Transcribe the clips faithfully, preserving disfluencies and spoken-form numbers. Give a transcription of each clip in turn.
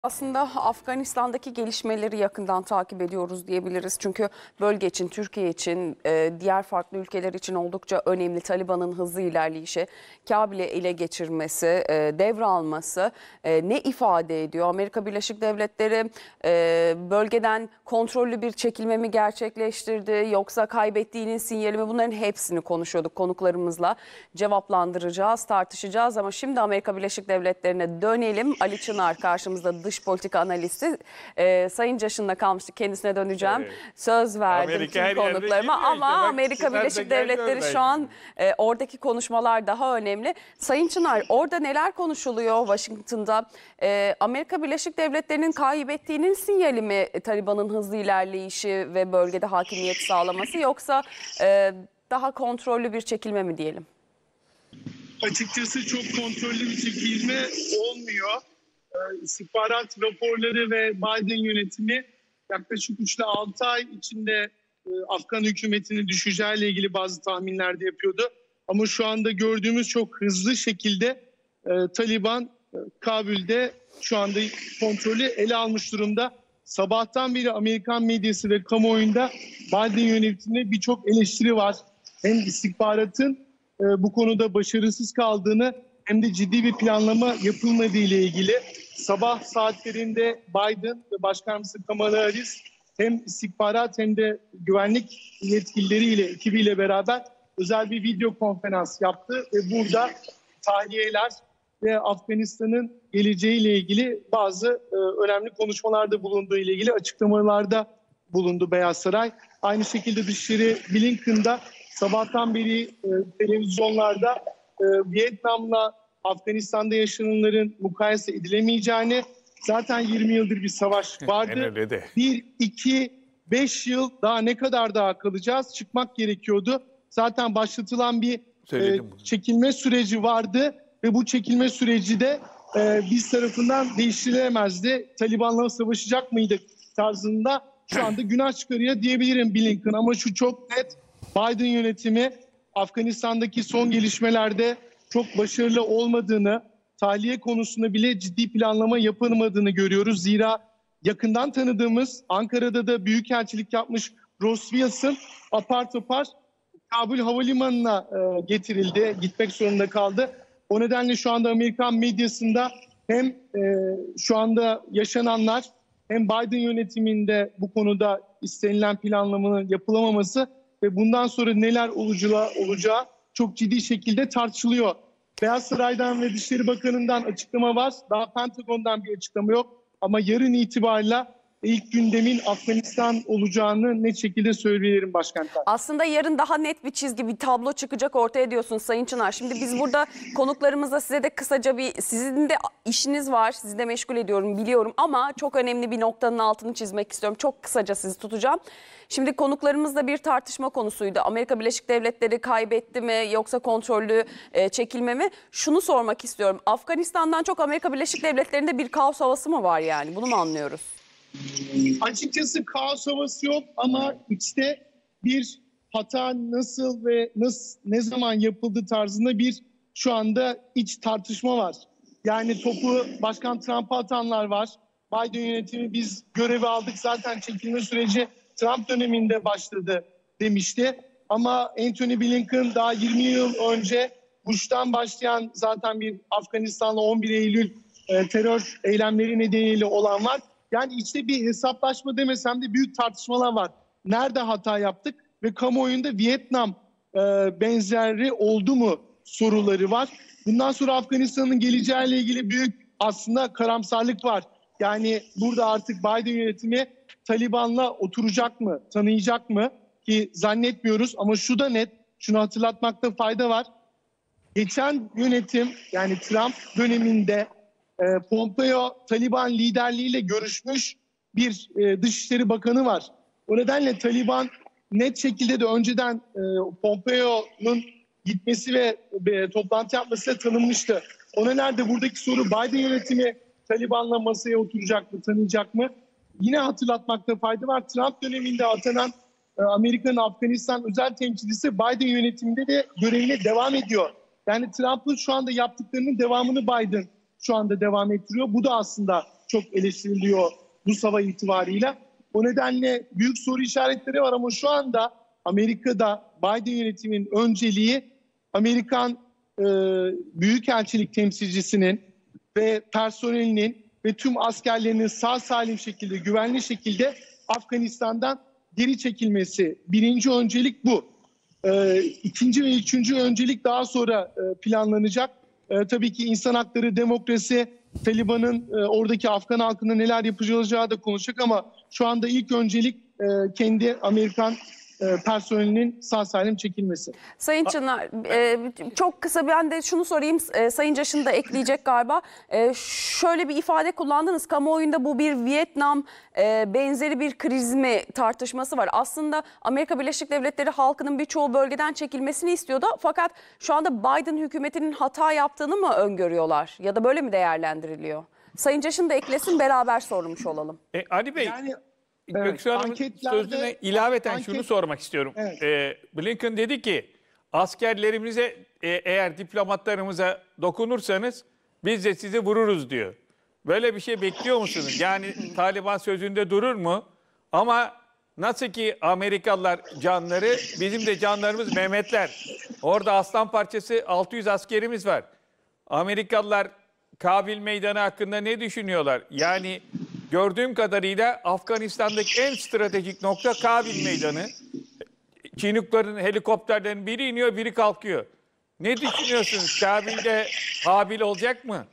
Aslında Afganistan'daki gelişmeleri yakından takip ediyoruz diyebiliriz. Çünkü bölge için, Türkiye için, diğer farklı ülkeler için oldukça önemli. Taliban'ın hızlı ilerleyişi, Kabil'i ele geçirmesi, devralması ne ifade ediyor? Amerika Birleşik Devletleri bölgeden kontrollü bir çekilme mi gerçekleştirdi? Yoksa kaybettiğinin sinyali mi? Bunların hepsini konuşuyorduk konuklarımızla. Cevaplandıracağız, tartışacağız ama şimdi Amerika Birleşik Devletleri'ne dönelim. Ali Çınar karşımızda, dış politika analisti. Ee, Sayın Caşın'la kalmıştık. Kendisine döneceğim. Evet. Söz verdim Amerika tüm konuklarıma ama işte, Amerika Birleşik Devletleri şu an e, oradaki konuşmalar daha önemli. Sayın Çınar, orada neler konuşuluyor Washington'da? E, Amerika Birleşik Devletleri'nin kaybettiğinin sinyali mi Taliban'ın hızlı ilerleyişi ve bölgede hakimiyet sağlaması, yoksa e, daha kontrollü bir çekilme mi diyelim? Açıkçası çok kontrollü bir çekilme olmuyor. İstihbarat raporları ve Biden yönetimi yaklaşık üç ile altı ay içinde Afgan hükümetinin düşeceğiyle ilgili bazı tahminler de yapıyordu. Ama şu anda gördüğümüz çok hızlı şekilde Taliban Kabil'de şu anda kontrolü ele almış durumda. Sabahtan beri Amerikan medyası ve kamuoyunda Biden yönetimine birçok eleştiri var. Hem istihbaratın bu konuda başarısız kaldığını hem de ciddi bir planlama yapılmadığı ile ilgili. Sabah saatlerinde Biden ve Başkan Kamala Harris hem istihbarat hem de güvenlik yetkilileriyle, ekibiyle beraber özel bir video konferans yaptı ve burada tahliyeler ve Afganistan'ın geleceğiyle ilgili bazı e, önemli konuşmalarda bulunduğu ile ilgili açıklamalarda bulundu Beyaz Saray. Aynı şekilde Dışişleri Blinken'da sabahtan beri e, televizyonlarda e, Vietnam'la Afganistan'da yaşananların mukayese edilemeyeceğini, zaten yirmi yıldır bir savaş vardı. bir, iki, beş yıl daha ne kadar daha kalacağız? Çıkmak gerekiyordu. Zaten başlatılan bir e, çekilme süreci vardı ve bu çekilme süreci de e, biz tarafından değiştirilemezdi. Taliban'la savaşacak mıydık tarzında şu anda günah çıkarıyor diyebilirim Blinken. Ama şu çok net, Biden yönetimi Afganistan'daki son gelişmelerde çok başarılı olmadığını, tahliye konusunda bile ciddi planlama yapılmadığını görüyoruz. Zira yakından tanıdığımız, Ankara'da da büyükelçilik yapmış Ross Wilson apar topar Kabul Havalimanı'na e, getirildi, gitmek zorunda kaldı. O nedenle şu anda Amerikan medyasında hem e, şu anda yaşananlar hem Biden yönetiminde bu konuda istenilen planlamanın yapılamaması ve bundan sonra neler olacağı, olacağı çok ciddi şekilde tartışılıyor. Beyaz Saray'dan ve Dışişleri Bakanı'ndan açıklama var. Daha Pentagon'dan bir açıklama yok. Ama yarın itibariyle ilk gündemin Afganistan olacağını net şekilde söyleyelim başkanlar. Aslında yarın daha net bir çizgi, bir tablo çıkacak ortaya diyorsunuz Sayın Çınar. Şimdi biz burada konuklarımızla size de kısaca bir, sizin de işiniz var, sizi de meşgul ediyorum biliyorum ama çok önemli bir noktanın altını çizmek istiyorum. Çok kısaca sizi tutacağım. Şimdi konuklarımızla bir tartışma konusuydu. Amerika Birleşik Devletleri kaybetti mi yoksa kontrollü e, çekilme mi? Şunu sormak istiyorum. Afganistan'dan çok Amerika Birleşik Devletleri'nde bir kaos havası mı var yani? Bunu mu anlıyoruz? Açıkçası kaos havası yok ama içte bir hata nasıl ve nasıl, ne zaman yapıldı tarzında bir şu anda iç tartışma var. Yani topu Başkan Trump'a atanlar var. Biden yönetimi biz görevi aldık, zaten çekilme süreci Trump döneminde başladı demişti. Ama Antony Blinken daha yirmi yıl önce Bush'tan başlayan zaten bir Afganistan'la on bir Eylül e, terör eylemleri nedeniyle olan var. Yani içte bir hesaplaşma demesem de büyük tartışmalar var. Nerede hata yaptık ve kamuoyunda Vietnam e, benzeri oldu mu soruları var. Bundan sonra Afganistan'ın geleceğiyle ilgili büyük aslında karamsarlık var. Yani burada artık Biden yönetimi Taliban'la oturacak mı, tanıyacak mı ki zannetmiyoruz. Ama şu da net, şunu hatırlatmakta fayda var. Geçen yönetim, yani Trump döneminde e, Pompeo Taliban liderliğiyle görüşmüş bir e, Dışişleri Bakanı var. O nedenle Taliban net şekilde de önceden e, Pompeo'nun gitmesi ve e, toplantı yapmasıyla tanınmıştı. O nedenle buradaki soru, Biden yönetimi Taliban'la masaya oturacak mı, tanıyacak mı? Yine hatırlatmakta fayda var. Trump döneminde atanan e, Amerika'nın Afganistan özel temsilcisi Biden yönetiminde de görevine devam ediyor. Yani Trump'ın şu anda yaptıklarının devamını Biden şu anda devam ettiriyor. Bu da aslında çok eleştiriliyor bu sabah itibarıyla. O nedenle büyük soru işaretleri var ama şu anda Amerika'da Biden yönetiminin önceliği Amerikan e, Büyükelçilik temsilcisinin ve personelinin ve tüm askerlerinin sağ salim şekilde, güvenli şekilde Afganistan'dan geri çekilmesi. Birinci öncelik bu. E, ikinci ve üçüncü öncelik daha sonra e, planlanacak. E, tabii ki insan hakları, demokrasi, Taliban'ın e, oradaki Afgan halkına neler yapacağı da konuşacak ama şu anda ilk öncelik e, kendi Amerikan e, personelinin sağ salim çekilmesi. Sayın Çınar, e, çok kısa ben de şunu sorayım. E, Sayın Caş'ın da ekleyecek galiba. E, şöyle bir ifade kullandınız. Kamuoyunda bu bir Vietnam e, benzeri bir kriz mi tartışması var. Aslında Amerika Birleşik Devletleri halkının birçoğu bölgeden çekilmesini istiyordu. Fakat şu anda Biden hükümetinin hata yaptığını mı öngörüyorlar? Ya da böyle mi değerlendiriliyor? Sayın Caş'ın da eklesin, beraber sormuş olalım. E, Ali Bey, Yani Göksu evet, Hanım'ın anketlerde- sözüne ilaveten anket- şunu sormak istiyorum. Evet. E, Blinken dedi ki askerlerimize e, eğer diplomatlarımıza dokunursanız biz de sizi vururuz diyor. Böyle bir şey bekliyor musunuz? Yani Taliban sözünde durur mu? Ama nasıl ki Amerikalılar canları, bizim de canlarımız Mehmetler. Orada aslan parçası altı yüz askerimiz var. Amerikalılar Kabil Meydanı hakkında ne düşünüyorlar? Yani gördüğüm kadarıyla Afganistan'daki en stratejik nokta Kabil Meydanı. Çinukların helikopterlerin biri iniyor, biri kalkıyor. Ne düşünüyorsunuz? Kabil'de Habil olacak mı?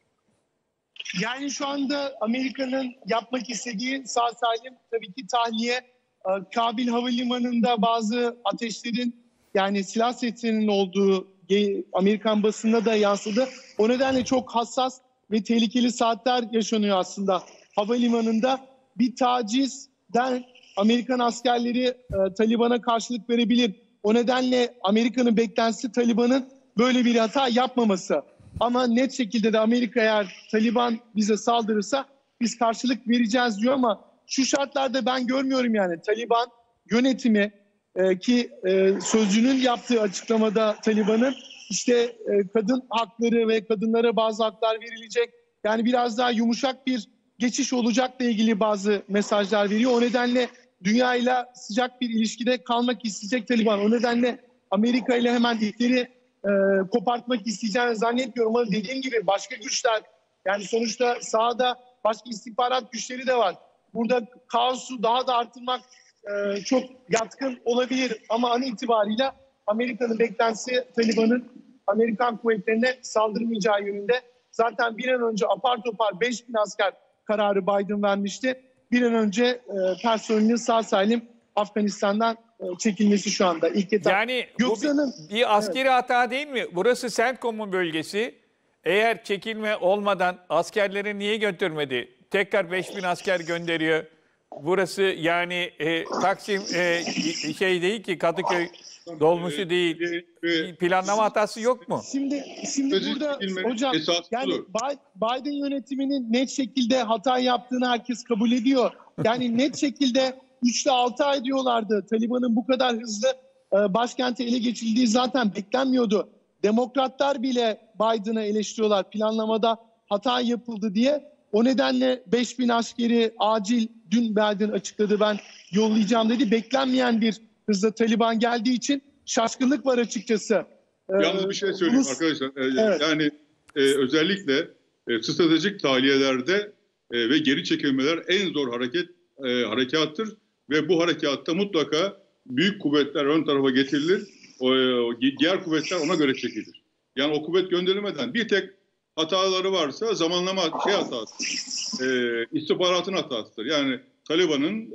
Yani şu anda Amerika'nın yapmak istediği sağ salim tabii ki tahliye. Ee, Kabil Havalimanı'nda bazı ateşlerin yani silah seslerinin olduğu Amerikan basında da yansıdı. O nedenle çok hassas ve tehlikeli saatler yaşanıyor aslında. Havalimanında bir tacizden Amerikan askerleri e, Taliban'a karşılık verebilir. O nedenle Amerika'nın beklentisi Taliban'ın böyle bir hata yapmaması. Ama net şekilde de Amerika eğer Taliban bize saldırırsa biz karşılık vereceğiz diyor ama şu şartlarda ben görmüyorum yani Taliban yönetimi e, ki e, sözcünün yaptığı açıklamada Taliban'ın işte e, kadın hakları ve kadınlara bazı haklar verilecek. Yani biraz daha yumuşak bir geçiş olacakla ilgili bazı mesajlar veriyor. O nedenle dünyayla sıcak bir ilişkide kalmak isteyecek Taliban. O nedenle Amerika ile hemen ipleri e, kopartmak isteyeceğini zannetmiyorum. Ama dediğim gibi başka güçler yani sonuçta sahada başka istihbarat güçleri de var. Burada kaosu daha da artırmak e, çok yatkın olabilir. Ama an itibariyle Amerika'nın beklentisi Taliban'ın Amerikan kuvvetlerine saldırmayacağı yönünde. Zaten bir an önce apar topar beş bin asker kararı Biden vermişti. Bir an önce e, personelin sağ salim Afganistan'dan e, çekilmesi şu anda ilk etap. Yani bu Göksu'nun bir, bir askeri evet. hata değil mi? Burası CENTCOM'un bölgesi. Eğer çekilme olmadan askerleri niye götürmedi? Tekrar beş bin asker gönderiyor. Burası yani e, Taksim e, şey değil ki Kadıköy dolmuşu değil. Planlama hatası yok mu? Şimdi şimdi burada hocam yani Biden yönetiminin net şekilde hata yaptığını herkes kabul ediyor. Yani net şekilde üç ile altı ay diyorlardı. Taliban'ın bu kadar hızlı başkenti ele geçirildiği zaten beklenmiyordu. Demokratlar bile Biden'ı eleştiriyorlar planlamada hata yapıldı diye. O nedenle beş bin askeri acil dün Biden açıkladı ben yollayacağım dedi. Beklenmeyen bir hızla Taliban geldiği için şaşkınlık var açıkçası. Yalnız bir şey söyleyeyim Bunu... arkadaşlar. Ee, evet. Yani e, özellikle e, stratejik tahliyelerde e, ve geri çekilmeler en zor hareket e, harekattır. Ve bu harekatta mutlaka büyük kuvvetler ön tarafa getirilir. O, o, diğer kuvvetler ona göre çekilir. Yani o kuvvet gönderilmeden bir tek hataları varsa zamanlama şey hatası, e, istihbaratın hatasıdır. Yani Taliban'ın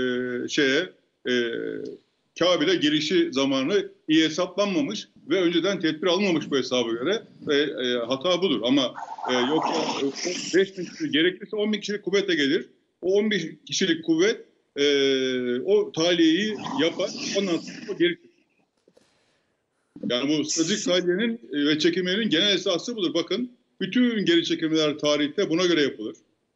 e, şeye e, Kabil'e girişi zamanı iyi hesaplanmamış ve önceden tedbir alınmamış bu hesaba göre. E, e, hata budur ama e, yoksa beş bin kişi gerekirse on bin kişilik kuvvetle gelir. O on bin kişilik kuvvet e, o tahliyeyi yapar. Ondan sonra o geri çekilir. Yani bu stratejik tahliyenin ve çekilmenin genel esası budur. Bakın bütün geri çekilmeler tarihte buna göre yapılır.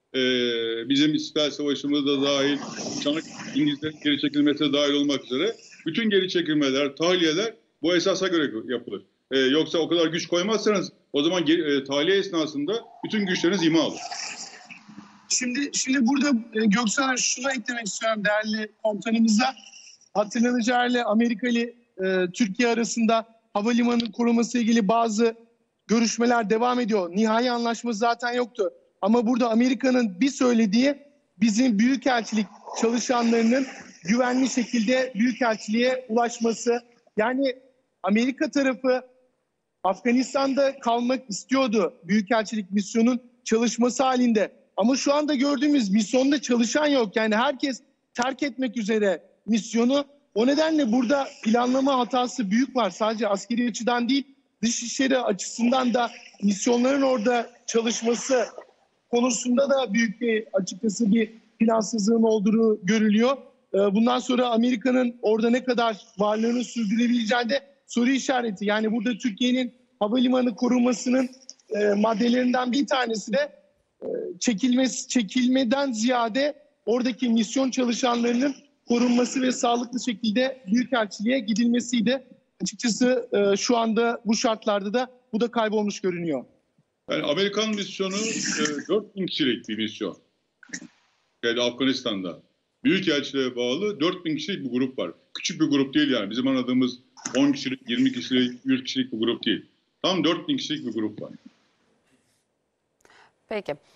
Ee, bizim İstiklal Savaşı'mızda dahil, Çanakkale İngilizlerin geri çekilmesi de dahil olmak üzere bütün geri çekilmeler, tahliyeler bu esasa göre yapılır. Ee, yoksa o kadar güç koymazsanız o zaman e, tahliye esnasında bütün güçleriniz ima olur. Şimdi şimdi burada e, Göksel'e şunu eklemek istiyorum değerli komutanımıza. Hatırlanacağı üzere Amerika ile e, Türkiye arasında havalimanı koruması ile ilgili bazı görüşmeler devam ediyor. Nihai anlaşma zaten yoktu. Ama burada Amerika'nın bir söylediği bizim büyükelçilik çalışanlarının güvenli şekilde büyükelçiliğe ulaşması. Yani Amerika tarafı Afganistan'da kalmak istiyordu büyükelçilik misyonun çalışması halinde. Ama şu anda gördüğümüz misyonda çalışan yok. Yani herkes terk etmek üzere misyonu. O nedenle burada planlama hatası büyük var. Sadece askeri açıdan değil, dışişleri açısından da misyonların orada çalışması konusunda da büyük bir açıkçası bir plansızlığın olduğu görülüyor. Bundan sonra Amerika'nın orada ne kadar varlığını sürdürebileceği de soru işareti. Yani burada Türkiye'nin havalimanı korunmasının e, maddelerinden bir tanesi de e, çekilmesi, çekilmeden ziyade oradaki misyon çalışanlarının korunması ve sağlıklı şekilde büyükelçiliğe gidilmesiydi. Açıkçası e, şu anda bu şartlarda da bu da kaybolmuş görünüyor. Yani Amerikan misyonu e, dört bin kişilik bir misyon. Yani Afganistan'da. Büyükelçiliğe bağlı dört bin kişilik bir grup var. Küçük bir grup değil yani. Bizim anladığımız on kişilik, yirmi kişilik, yüz kişilik bir grup değil. Tam dört bin kişilik bir grup var. Peki.